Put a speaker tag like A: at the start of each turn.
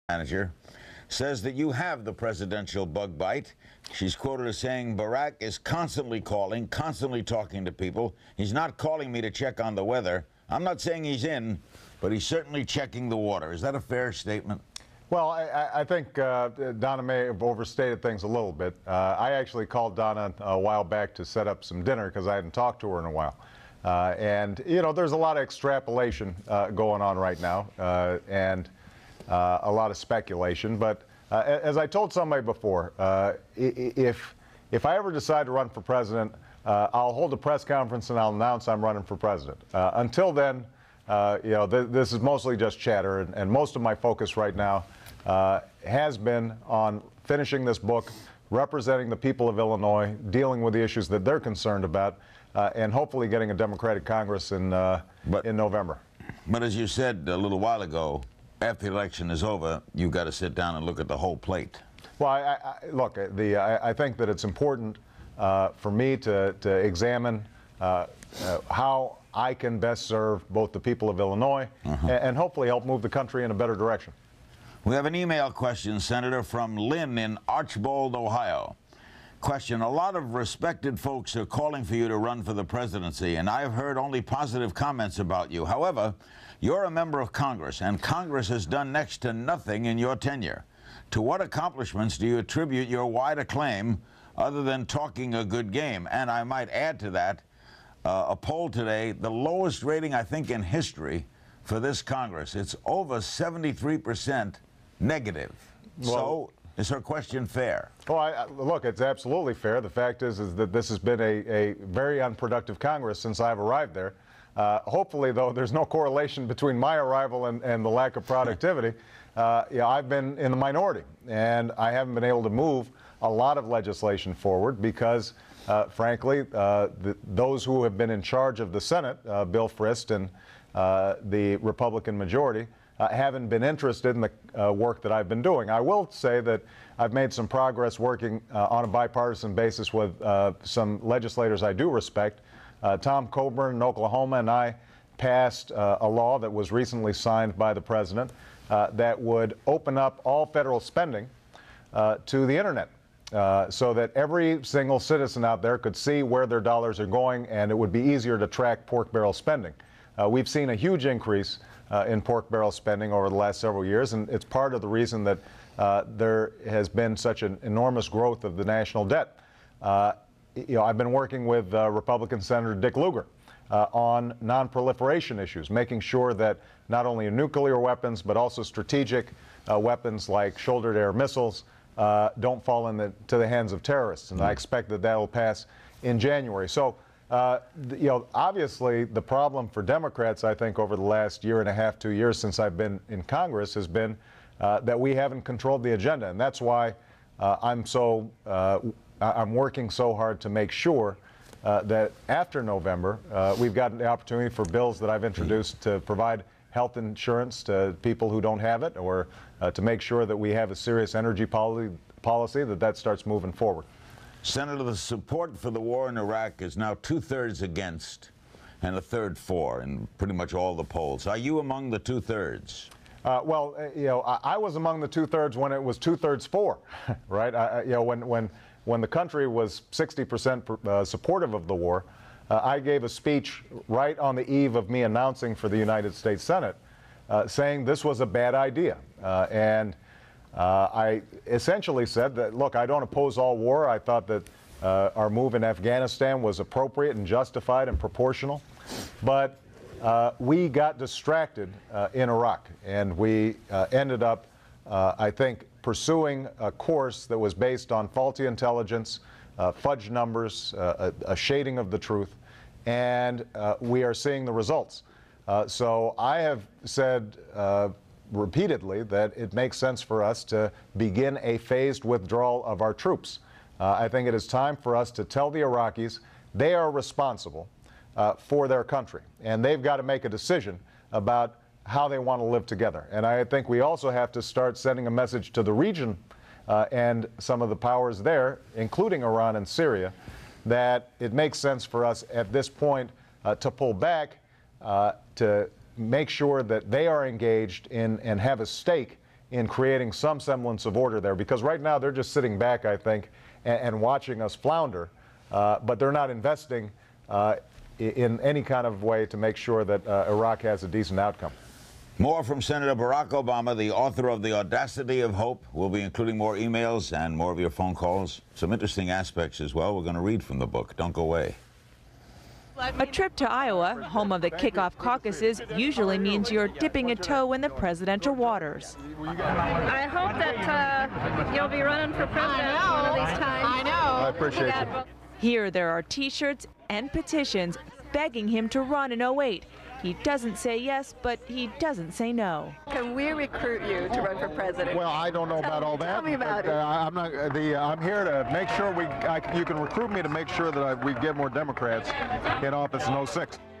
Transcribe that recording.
A: manager, says that you have the presidential bug bite. She's quoted as saying, Barack is constantly calling, constantly talking to people. He's not calling me to check on the weather. I'm not saying he's in, but he's certainly checking the water. Is that a fair statement?
B: Well, I think Donna may have overstated things a little bit. I actually called Donna a while back to set up some dinner because I hadn't talked to her in a while. And, you know, there's a lot of extrapolation going on right now and a lot of speculation. But as I told somebody before, if I ever decide to run for president, I'll hold a press conference and I'll announce I'm running for president. Until then, you know, this is mostly just chatter, and most of my focus right now has been on finishing this book, representing the people of Illinois, dealing with the issues that they're concerned about, and hopefully getting a Democratic Congress in November.
A: But as you said a little while ago, after the election is over, you've got to sit down and look at the whole plate.
B: Well, look, I think that it's important for me to examine how I can best serve both the people of Illinois and hopefully help move the country in a better direction.
A: We have an email question, Senator, from Lynn in Archbold, Ohio. Question: a lot of respected folks are calling for you to run for the presidency, and I've heard only positive comments about you. However, you're a member of Congress, and Congress has done next to nothing in your tenure. To what accomplishments do you attribute your wide acclaim other than talking a good game? And I might add to that, a poll today, the lowest rating, I think, in history for this Congress. It's over 73% negative. Well, so is her question fair?
B: Well, look, it's absolutely fair. The fact is that this has been a very unproductive Congress since I've arrived there. Hopefully, though, there's no correlation between my arrival and the lack of productivity. Yeah, I've been in the minority, and I haven't been able to move a lot of legislation forward because frankly, those who have been in charge of the Senate, Bill Frist and the Republican majority, haven't been interested in the work that I've been doing. I will say that I've made some progress working on a bipartisan basis with some legislators I do respect. Tom Coburn in Oklahoma and I passed a law that was recently signed by the president that would open up all federal spending to the internet. So that every single citizen out there could see where their dollars are going, and it would be easier to track pork barrel spending. We've seen a huge increase in pork barrel spending over the last several years, and it's part of the reason that there has been such an enormous growth of the national debt. You know, I've been working with Republican Senator Dick Lugar on non-proliferation issues, making sure that not only nuclear weapons but also strategic weapons like shoulder-to-air missiles don't fall into the hands of terrorists, and I expect that will pass in January. So, you know, obviously the problem for Democrats, I think, over the last year and a half, 2 years since I've been in Congress has been that we haven't controlled the agenda, and that's why I'm working so hard to make sure that after November we've got the opportunity for bills that I've introduced to provide health insurance to people who don't have it, or to make sure that we have a serious energy policy that starts moving forward.
A: Senator, the support for the war in Iraq is now 2/3 against and 1/3 for in pretty much all the polls. Are you among the 2/3?
B: Well, you know, I was among the 2/3 when it was 2/3 for, right? You know, when the country was 60% supportive of the war, I gave a speech right on the eve of me announcing for the United States Senate, saying this was a bad idea. And I essentially said that, look, I don't oppose all war. I thought that our move in Afghanistan was appropriate and justified and proportional. But we got distracted in Iraq, and we ended up, I think, pursuing a course that was based on faulty intelligence, fudge numbers, a shading of the truth, and we are seeing the results. So I have said repeatedly that it makes sense for us to begin a phased withdrawal of our troops. I think it is time for us to tell the Iraqis they are responsible for their country, and they've got to make a decision about how they want to live together. And I think we also have to start sending a message to the region and some of the powers there, including Iran and Syria, that it makes sense for us at this point to pull back, to make sure that they are engaged in and have a stake in creating some semblance of order there, because right now they're just sitting back, I think, and watching us flounder, but they're not investing in any kind of way to make sure that Iraq has a decent outcome.
A: More from Senator Barack Obama, the author of The Audacity of Hope. We'll be including more emails and more of your phone calls. Some interesting aspects as well. We're going to read from the book. Don't go away.
C: A trip to Iowa, home of the kickoff caucuses, usually means you're dipping a toe in the presidential waters.
D: I hope that you'll be running for president one of these times.
B: I know. I appreciate it.
C: Here there are T-shirts and petitions begging him to run in '08. He doesn't say yes, but he doesn't say no.
D: Can we recruit you to run for president?
B: Well, I don't know about all that.
D: Tell me about it.
B: I'm here to make sure you can recruit me to make sure that we get more Democrats in office in '06.